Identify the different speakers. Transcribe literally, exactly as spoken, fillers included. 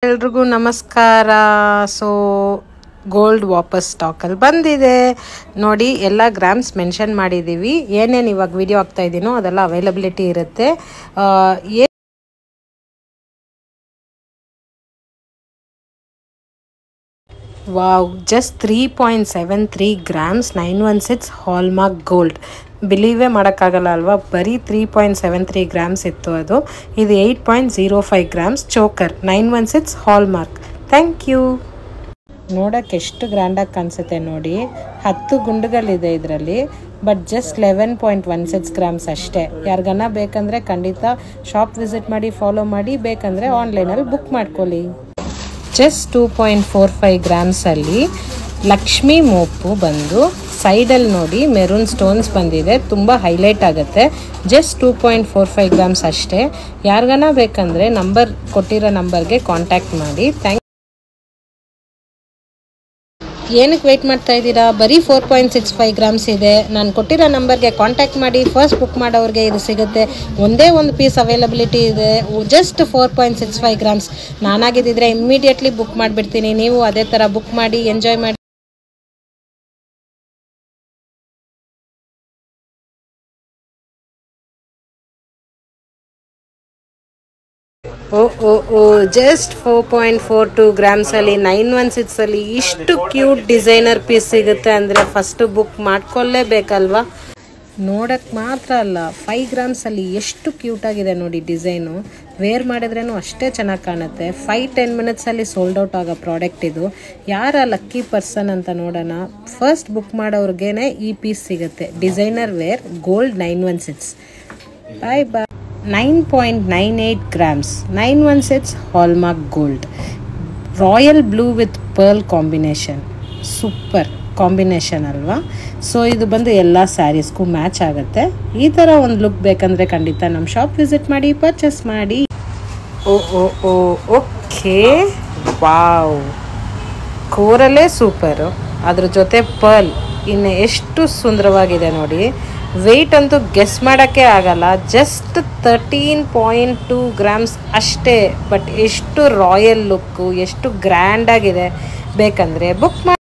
Speaker 1: ಎಲ್ರಿಗೂ ನಮಸ್ಕಾರ. So gold ವಾಪಸ್ ಸ್ಟಾಕಲ್ಲಿ ಬಂದಿದೆ ನೋಡಿ. ಎಲ್ಲ ಗ್ರಾಮ್ಸ್ ಮೆನ್ಷನ್ ಮಾಡಿದ್ದೀವಿ. ಏನೇನು ಇವಾಗ ವಿಡಿಯೋ ಆಗ್ತಾ ಇದ್ದೀನೋ ಅದೆಲ್ಲ ಅವೈಲಬಿಲಿಟಿ ಇರುತ್ತೆ. Wow, just three point seven three grams nine one six hallmark gold. ಬಿಲೀವೇ ಮಾಡೋಕ್ಕಾಗಲ್ಲ ಅಲ್ವಾ, ಬರೀ three point seven three grams ಇತ್ತು ಅದು. ಇದು eight point zero five grams choker nine one six hallmark. Thank you. ನೋಡೋಕ್ಕೆ ಎಷ್ಟು ಗ್ರ್ಯಾಂಡಾಗಿ ಕಾಣಿಸುತ್ತೆ ನೋಡಿ. ಹತ್ತು ಗುಂಡುಗಳಿದೆ ಇದರಲ್ಲಿ, but just eleven point one six grams ಅಷ್ಟೇ. ಯಾರಿಗನ್ನ ಬೇಕಂದರೆ ಖಂಡಿತ ಶಾಪ್ ವಿಸಿಟ್ ಮಾಡಿ ಫಾಲೋ ಮಾಡಿ, ಬೇಕಂದರೆ ಆನ್ಲೈನಲ್ಲಿ ಬುಕ್ ಮಾಡ್ಕೊಳ್ಳಿ. Just two point four five ಗ್ರಾಮ್ಸಲ್ಲಿ ಲಕ್ಷ್ಮೀ ಮೋಪು ಬಂದು ಸೈಡಲ್ಲಿ ನೋಡಿ ಮೆರೂನ್ ಸ್ಟೋನ್ಸ್ ಬಂದಿದೆ, ತುಂಬ ಹೈಲೈಟ್ ಆಗುತ್ತೆ. Just two point four five grams ಅಷ್ಟೇ. ಯಾರಿಗಾನ ಬೇಕಂದರೆ ನಂಬರ್ ಕೊಟ್ಟಿರೋ ನಂಬರ್ಗೆ ಕಾಂಟ್ಯಾಕ್ಟ್ ಮಾಡಿ. ಥ್ಯಾಂಕ್ ಏನಕ್ಕೆ ವೆಯ್ಟ್ ಮಾಡ್ತಾ ಇದ್ದೀರಾ? ಬರೀ four point six five grams ಇದೆ. ನಾನು ಕೊಟ್ಟಿರೋ ನಂಬರ್ಗೆ ಕಾಂಟ್ಯಾಕ್ಟ್ ಮಾಡಿ. ಫಸ್ಟ್ ಬುಕ್ ಮಾಡೋರಿಗೆ ಇದು ಸಿಗುತ್ತೆ. ಒಂದೇ ಒಂದು ಪೀಸ್ ಅವೈಲಬಿಲಿಟಿ ಇದೆ. Just four point six five grams. ನಾನಾಗಿದ್ದಿದ್ರೆ ಇಮ್ಮಿಡಿಯೇಟ್ಲಿ ಬುಕ್ ಮಾಡಿಬಿಡ್ತೀನಿ. ನೀವು ಅದೇ ಥರ ಬುಕ್ ಮಾಡಿ ಎಂಜಾಯ್ ಮಾಡಿ. ಓ ಓ ಓ just four point four two ಗ್ರಾಮ್ಸಲ್ಲಿ ನೈನ್ ಒನ್ ಸಿಕ್ಸಲ್ಲಿ ಇಷ್ಟು ಕ್ಯೂಟ್ ಡಿಸೈನರ್ ಪೀಸ್ ಸಿಗುತ್ತೆ ಅಂದರೆ ಫಸ್ಟು ಬುಕ್ ಮಾಡ್ಕೊಳ್ಳೇಬೇಕಲ್ವಾ. ನೋಡೋಕ್ಕೆ ಮಾತ್ರ ಅಲ್ಲ, ಫೈವ್ ಗ್ರಾಮ್ಸಲ್ಲಿ ಎಷ್ಟು ಕ್ಯೂಟಾಗಿದೆ ನೋಡಿ ಡಿಸೈನು. ವೇರ್ ಮಾಡಿದ್ರೂ ಅಷ್ಟೇ ಚೆನ್ನಾಗಿ ಕಾಣುತ್ತೆ. ಫೈವ್ ಟೆನ್ ಮಿನಿಟ್ಸಲ್ಲಿ ಸೋಲ್ಡ್ ಔಟ್ ಆಗೋ ಪ್ರಾಡಕ್ಟ್ ಇದು. ಯಾರ ಲಕ್ಕಿ ಪರ್ಸನ್ ಅಂತ ನೋಡೋಣ. ಫಸ್ಟ್ ಬುಕ್ ಮಾಡೋರ್ಗೇ ಈ ಪೀಸ್ ಸಿಗುತ್ತೆ. Designer wear gold nine one six. Bye bye. Nine point nine eight grams nine one six hallmark gold. Royal blue with pearl combination. Super combination ಅಲ್ವಾ. So ಇದು ಬಂದು ಎಲ್ಲ ಸ್ಯಾರೀಸ್ಗೂ match ಆಗುತ್ತೆ. ಈ ಥರ ಒಂದು ಲುಕ್ ಬೇಕಂದರೆ ಖಂಡಿತ ನಮ್ಮ ಶಾಪ್ ವಿಸಿಟ್ ಮಾಡಿ, ಪರ್ಚೇಸ್ ಮಾಡಿ. ಓ ಓ ಓ ಓಕೆ, ವಾವ್, ಕೋರಲ್ಲೇ ಸೂಪರು, ಅದ್ರ ಜೊತೆ ಪರ್ಲ್ ಇನ್ನು ಎಷ್ಟು ಸುಂದರವಾಗಿದೆ ನೋಡಿ. ವೆಯ್ಟ್ ಅಂತೂ ಗೆಸ್ ಮಾಡೋಕ್ಕೆ ಆಗಲ್ಲ. Just thirteen point two grams ಅಷ್ಟೇ. ಬಟ್ ಎಷ್ಟು ರಾಯಲ್ ಲುಕ್ಕು, ಎಷ್ಟು ಗ್ರ್ಯಾಂಡಾಗಿದೆ. ಬೇಕಂದರೆ ಬುಕ್ ಮಾಡಿ.